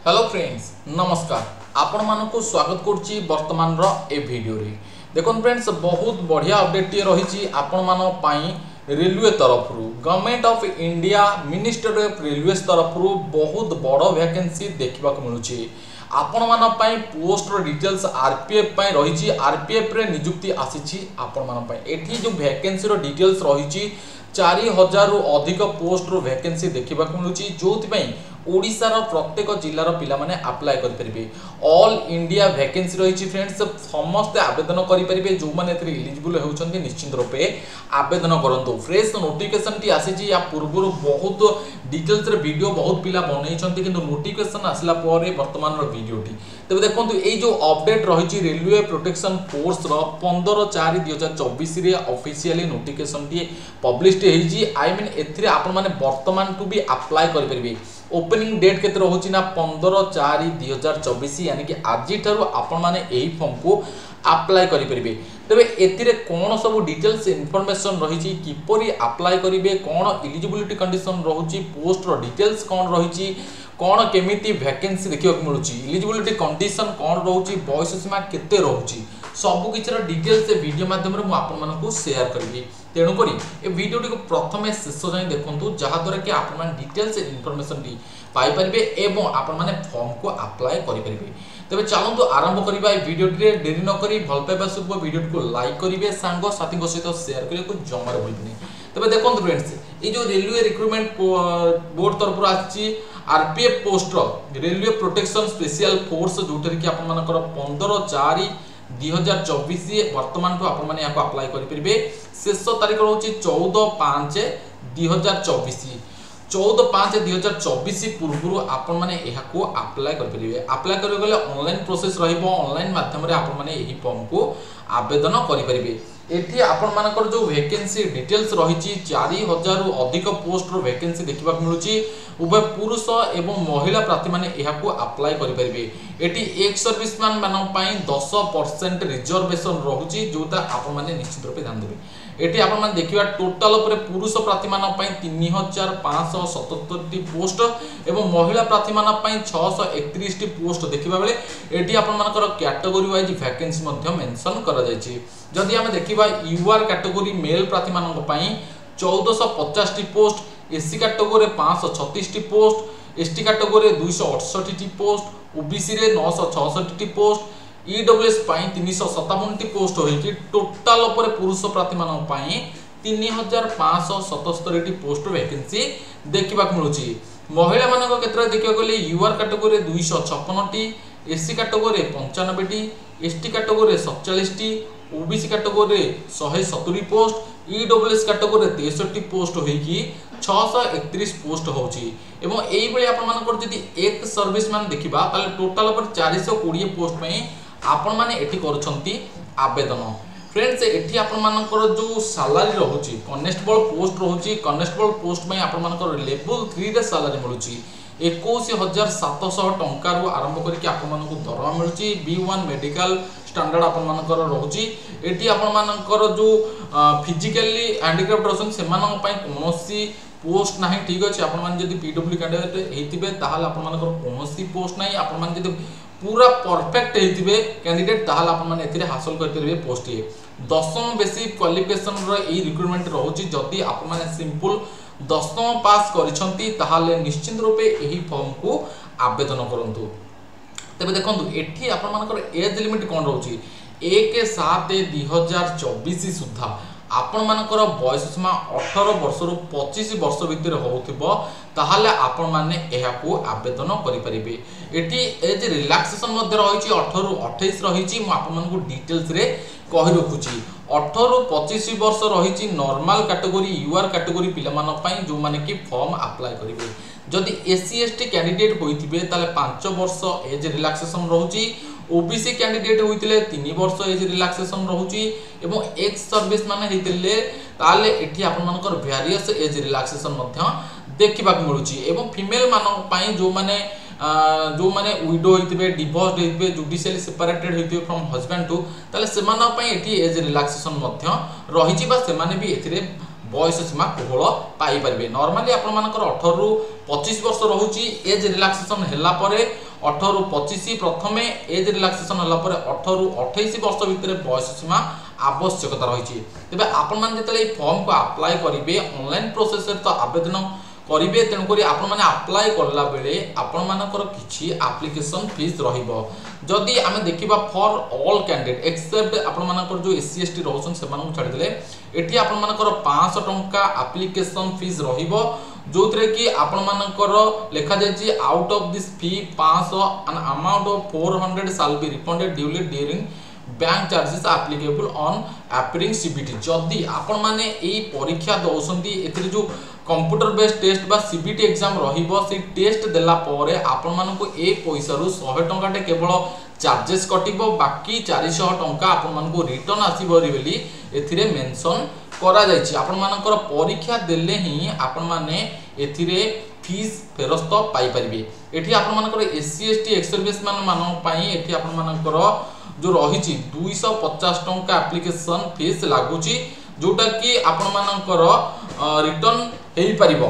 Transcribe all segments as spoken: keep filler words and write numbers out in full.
Hello friends नमस्कार आपण मानक स्वागत करुच्ची वर्तमान रो ए वीडियो रे। देखो फ्रेंड्स बहुत बढ़िया अपडेट टी रही आपण मान रेलवे तरफ government of India ministry of railway तरफ बहुत बड़ वैकेंसी देखा मिलूँ। आपण मान पोस्ट डिटेल्स आरपीएफ रही आरपीएफ रे नियुक्ति आसी आपण मान एठी जो वैकेंसी रो डिटेल्स रही चारि हजार रु अधिक पोस्ट रो वैकेंसी देखा मिलूँ जो ओडिशार प्रत्येक जिलार पिला माने अप्लाई करि परिबे। ऑल इंडिया वैकेंसी रही फ्रेंड्स समस्त आवेदन करि परिबे जो माने एथि एलिजिबल होउछन्ती निश्चित रूपे आवेदन करंतु। फ्रेश नोटिफिकेशन टी आसी या पूर्व बहुत डिटेल्स रे वीडियो बहुत पिला बनैछन्ती किंतु नोटिफिकेशन आसला परे वर्तमान रो वीडियो टी तबे देखंतु एई जो अपडेट रही रेलवे प्रोटेक्शन फोर्स रो पंद्रह चार दो हज़ार चौबीस रे ऑफिशियली नोटिफिकेशन टी पब्लिश हेजी। आई मीन एथि आपण माने वर्तमान टू भी अप्लाई करि परिबे। ओपनिंग डेट केते रहुची ना पंद्रह चार दो हज़ार चौबीस यानी कि आज ठारू आपण माने एही फॉर्म को अप्लाई करि परिबे। तबे एतिरे कोन सब डिटेल्स इन्फॉर्मेशन रही किपरि अप्लाई करिवे कोन एलिजिबिलिटी कंडीशन रहुची पोस्ट रो डिटेल्स कोन रही कोन केमिति वैकेंसी देखियो मिलुची एलिजिबिलिटी कंडीशन कोन रहुची बयस सीमा केते रहुची सब किछर डिटेल्स ए वीडियो माध्यम रे मु आपण मानकु शेयर करबी। तेणु करी ए वीडियो टी प्रथमे शेष जाय देखंतु जहा द्वारा कि आपण मान डिटेल्स इन्फॉर्मेशन टी पाई परिबे एवं आपण माने फॉर्म को अप्लाई करि परिबे। तबे चलंतु आरंभ करिबा ए वीडियो टी देरी न करी भल पाइबा सब वीडियो को लाइक करिवे सांग साथी को सहित शेयर करिवे को जमार भूलबेनी। तबे देखंतु फ्रेंड्स ए जो रेलवे रिक्रूटमेंट बोर्ड तरफ आछि RPF post railway protection special force जोटर कि आपण मानकर पंद्रह चार दो हज़ार चौबीस वर्तमान तो आपण माने याको अप्लाई करि परिबे। शेष तारीख रहउची चौदह पाँच दो हज़ार चौबीस चौदह पाँच दो हज़ार चौबीस पूर्व आपण माने याको अप्लाई करि परिबे। अप्लाई करि गले ऑनलाइन प्रोसेस रहिबो ऑनलाइन माध्यम रे आपण माने एही फॉर्म को आवेदन करि परिबे। एठी आपण मानकर जो वैकेंसी डिटेल्स रही चार हजार रु अधिक पोस्ट रो वैकेंसी देखा मिलूँ। उभय पुरुष एवं महिला प्रार्थी माने एहाको अप्लाई करि परिबे। एठी एक सर्विसमैन मान पई दस परसेंट रिजर्वेशन रहुची जोटा आपण माने निश्चित रूपे ध्यान देबे। एठी आपण माने देखिबा टोटल ऊपर पुरुष प्रार्थी मान पई तीन हजार पाँच सौ सतहत्तर टी पोस्ट एवं महिला प्रार्थी मान पई छह सौ इकतीस टी पोस्ट देखिबा बेले एठी आपण मानकर कैटेगरी वाइज वैकेंसी मध्ये मेंशन करा जायछि। जदि हम देखिबा यूआर कैटेगरी मेल प्रार्थी मान पई चौदह सौ पचास टी पोस्ट एससी कैटेगरी पाँच सौ छत्तीस टी पोस्ट एसटी कैटेगरी दो सौ अड़सठ टी पोस्ट ओबीसी रे नौ सौ छियासठ टी पोस्ट ईडब्ल्यूएस पई तीन सौ सत्तावन टी पोस्ट होई टोटल ऊपर पुरुष प्रार्थी मान पई तीन हजार पाँच सौ सतहत्तर टी पोस्ट वैकेंसी देखा मिलूँ। महिला मान क्षेत्र देखा गले यूआर कैटेगरी दो सौ छप्पन टी एससी कैटेगरी पंचानबे टी एसटी कैटेगरी सैंतालीस टी ओबीसी कैटेगरी एक सौ सत्तर पोस्ट ईडब्ल्यूएस कैटेगरी तिरसठ पोस्ट होईकी छह सौ इकतीस पोस्ट होची एवं एई बेले आपण मानकर जदी एक सर्विसमैन देखिबा ताले टोटल पर चार सौ बीस पोस्ट में आपण माने एठी करूछंती आवेदन। फ्रेंड्स एठी आपण मानकर जो सैलरी रहउची कॉन्स्टेबल पोस्ट रहउची कॉन्स्टेबल पोस्ट में आपण मानकर लेवल तीन रे सैलरी मिलुची इक्कीस हजार सात सौ टंका रु आरंभ करके आपण मानकु दरमा मिलुची। बी वन मेडिकल स्टैंडर्ड आपण मानकर रहउची। एठी आपण मानकर जो फिजिकली हैंडिक्राफ्ट रहउछन सेमान पई कोनोसी पोस्ट नाही ठीक अछि। आपण मान जदी पीडब्ल्यू कैंडिडेट हेतिबे ताहाल आपण मानकर कोनोसी पोस्ट नाही। आपण मान जदी पूरा परफेक्ट हेतिबे कैंडिडेट ताहाल आपण मान एथिरे हासिल कर परिबे पोस्ट ये दसम बेसिक क्वालिफिकेशन रो ए रिक्रूटमेंट रहउची। जदी आपण मान सिंपल दसम पास करिसंती ताहाले निश्चित रूपे एही फॉर्म को आवेदन करंतु। तबे देखंतु एठी आपण मानकर एज लिमिट कोन रहउची एक सात दो हज़ार चौबीस सुधा आपण मानकर बयस सीमा अठारह वर्ष रु पच्चीस वर्ष भितर होउथिबो ताहाले आपण माने एहाको आवेदन करि परिबे। एठी एज रिलैक्सेशन मध्ये रहिछि अठारह रु अट्ठाईस रहिछि। मु आपण मानकु डिटेल्स रे कहि रखुछि अठारह रु पच्चीस वर्ष रहिछि नॉर्मल कैटेगरी यूआर कैटेगरी पिला मान पई जो माने कि फॉर्म अप्लाई करिवे। जदि एससी एसटी कैंडिडेट होइथिबे ताले पाँच वर्ष एज रिलैक्सेशन रहउछि। ओबीसी कैंडिडेट होइतिले तीन वर्ष एज रिलैक्सेशन रहउछि एवं एक्स सर्विस माने हेतिले ताले एठी आपण मानकर वेरियस एज रिलैक्सेशन मध्य देखिबा मिलुछि। एवं फीमेल मान पई जो माने जो माने विडो होइतिबे डिवोर्स्ड होइतिबे जुडिशियली सेपरेटेड होइतिबे फ्रॉम हस्बैंड टू ताले सेमान पई एठी एज रिलैक्सेशन मध्य रहिछि बा सेमाने भी एथिरे बयस सीमा कोहल पाई परिबे। नॉर्मली आपण मानकर अठारह रु पच्चीस वर्ष रहउची एज रिलैक्सेशन हैला परे अठारह रु पच्चीस प्रथम एज रिलैक्सेशन होला पर अठारह रु अट्ठाईस वर्ष भितर बयस सीमा आवश्यकता रही। तेज आपण मैंने जो फॉर्म को अप्लाई करेंगे ऑनलाइन प्रोसेस तो आवेदन करेंगे, तेणुक आपण मैंने अप्लाई करला बेले आपण मानकर किछि एप्लिकेशन फीस रहिबो। जदि आमे देखिबा फॉर ऑल कैंडिडेट एक्सेप्ट आपण मानकर जो एससी एसटी रहउछन से मानक छाडी देले एठी आपण मानकर पाँच सौ टंका एप्लिकेशन फीस रहिबो, जोतरे कि आपण मानकर लेखा जायछि आउट ऑफ दिस फी पाँच सौ एन अमाउंट ऑफ चार सौ shall be refunded duly during bank charges applicable on appearing CBT. जदि आपण माने एई परीक्षा दउसंती एथिरे जो कंप्यूटर बेस्ड टेस्ट बा सीबीटी एग्जाम रहिबो से टेस्ट देला परे आपण मानको ए पैसा रु सौ टंका टे केवल चार्जेस कटिबो, बाकी चार सौ टंका आपण मानको रिटर्न आसीबो रिबेली एथिरे मेंशन करा जायछि। आपण मानकर परीक्षा देले ही आपण माने एथिरे फीस फेरस्त पाई परिबे। एठी आपण मानकर एससी एसटी एक्स सर्विसमैन मानन पई एठी आपण मानकर जो रही दुई सौ पचास टंका एप्लिकेशन फीस लगुच, जोटा कि आपण मानकर रिटर्न हो पारिबो।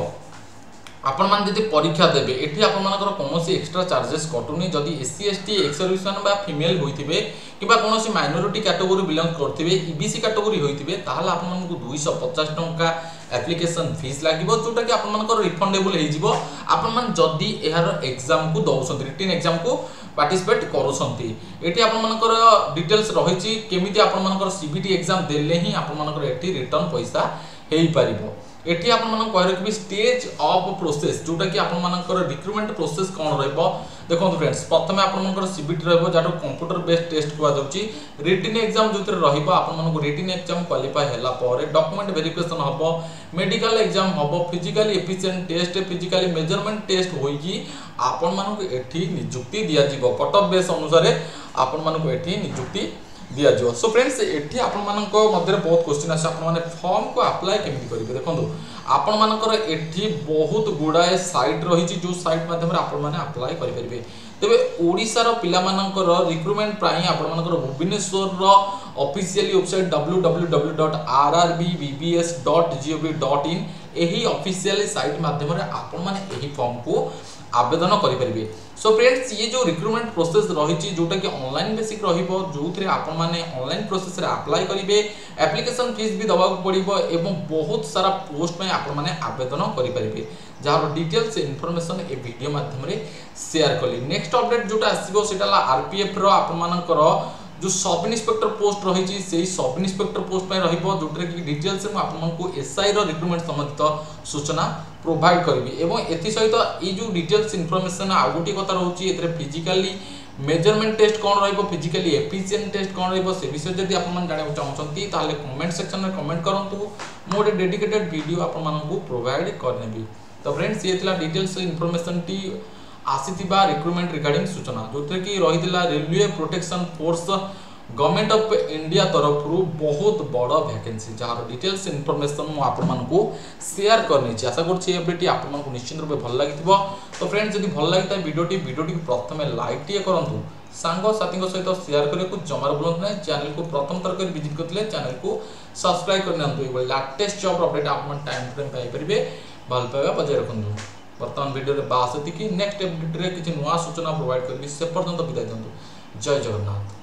आपण मान जदि परीक्षा देबे एठी आपण मानकर कोनोसी एक्स्ट्रा चार्जेस कटुनी। जदि एससी एसटी एक्स सर्विसमैन बा फीमेल होइथिबे किबा कोनोसी माइनॉरिटी कैटेगरी बिलोंग करथिबे ईबीसी कैटेगरी होइथिबे ताहाले आपण मानकु दुई सौ पचास टंका एप्लिकेशन फीस लागिबो, जोटा कि आपण मानकर रिफंडेबल हे जिवो। आपण मान जदि एहार एग्जाम को दउसंती रिटन एग्जाम को पार्टिसिपेट करूसंती। एठी आपण मानकर डिटेल्स रहिछि केमिति आपण मानकर सीबीटी एग्जाम देले ही आपण मानकर एठी रिटर्न पैसा हेई पारिबो। एठी आपण मानक कह रखबी स्टेज ऑफ प्रोसेस, जोटा कि आपण मानकर रिक्रूटमेंट प्रोसेस कोन रहबो। देखो फ्रेंड्स प्रथमे आपण मानकर सीबीटी रहबो जाटो कंप्यूटर बेस्ड टेस्ट को जाउची। रिटन एग्जाम जोतिर रहबो आपण मानक रिटन एग्जाम क्वालिफाई हैला परे डॉक्यूमेंट वेरिफिकेशन हबो, मेडिकल एग्जाम हबो, physically efficient test, physically measurement test होईकी आपण मानक एठी नियुक्ति दिया जिवो। कट ऑफ बेस अनुसार आपण मानक एठी नियुक्ति दिया जो। सो फ्रेंड्स एठी आपण मानक मध्य बहुत क्वेश्चन आसे आपण माने फॉर्म को अप्लाई केमि करिवे। देखंतु आपण मानकर एठी बहुत गुडाए साइट रही छि जो साइट माध्यम रे आपण माने अप्लाई करि परिबे। तबे ओडिसा रो पिला मानकर रिक्रूटमेंट प्राई आपण मानकर भुवनेश्वर रो officially website W W W dot R R B B B S dot G O V dot in एही ऑफिशियली साइट माध्यम रे आपण माने एही फॉर्म को आवेदन करि परिबे। सो फ्रेंड्स ये जो रिक्रूटमेंट प्रोसेस रही जोटा कि ऑनलाइन बेसिक रहिबो, जोथरे आपण माने ऑनलाइन प्रोसेस रे अप्लाई करिवे, एप्लिकेशन फीस भी दबाक पड़िबो एवं बहुत सारा पोस्ट में आपण माने आवेदन करि परिबे। जार डिटेल्स इन्फॉर्मेशन ए वीडियो माध्यम रे शेयर कली। नेक्स्ट अपडेट जोटा आसीबो सेटाला आरपीएफ रो आपण मानकर जो सब इन्स्पेक्टर पोस्ट रही से सब इन्स्पेक्टर पोस्ट में रहिबो, जोटरे कि डिटेल्स में आपको एसआई रो रिक्रूटमेंट संबंधित सूचना प्रोवाइड करी। एवं एथि सहित ये जो डिटेल्स इन्फॉर्मेशन आ गोटी कथा रहउची एथरे फिजिकली मेजरमेंट टेस्ट कौन रहिबो, फिजिकली एफिशिएंट टेस्ट कौन रहिबो से विषय जदि आपण मन जाने चाहछंती ताले कमेंट सेक्शन में कमेंट करंतु। मोर डेडिकेटेड वीडियो आपण मानकू प्रोवाइड करनेबी। तो फ्रेंड्स ये थिला डिटेल्स इन्फॉर्मेशन टी आसीथिबा रिक्रूटमेंट रिगार्डिंग सूचना, जोथे कि रहिदिला railway protection force government of India तरफ रु बहुत बड़ वैकेंसी, जार डिटेल्स इन्फॉर्मेशन मु आपण मानकू शेयर करनी छी। आशा करछि एबेटी आपण मानकू निश्चित रूपे भल लागिथिबो। तो फ्रेंड्स जदि भल लागिता वीडियोटी वीडियोटी प्रथमे लाइक टिए करंतु, सांग साथी सहित शेयर करे को जमार बोलंत नै। चैनल को प्रथम थर कर विजिट करथिले चैनल को सब्सक्राइब करनंतु। एबे लेटेस्ट जॉब अपडेट आपण टाइम फ्रेम पाई परिबे। भल पाइबा बजाय रखंतु। वर्तमान वीडियो रे बास कि नेक्स्ट अपडेट रे किछि नुवा सूचना प्रोवाइड करबी। से पर्यंत विदाय दंतु। जय जगन्नाथ।